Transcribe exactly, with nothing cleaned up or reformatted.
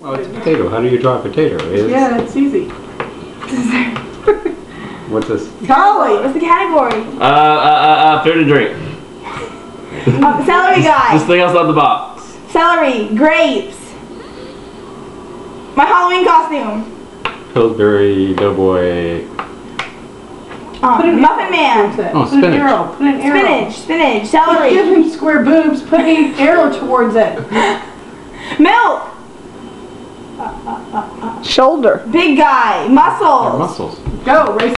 Well, it's a potato. How do you draw a potato? It's, Yeah, it's easy. What's this? Golly, what's the category? Uh, uh, uh, uh, food and drink. Uh, celery guy. Just think outside the box. Celery, grapes. My Halloween costume. Pillsbury Doughboy. Um, Put an Muffin arrow Man. towards it. Oh, Put spinach. an arrow. Put an arrow. Spinach, spinach, Give celery. him square boobs. Put an arrow towards it. Milk. Shoulder. Big guy. Or Muscles. muscles. Go, race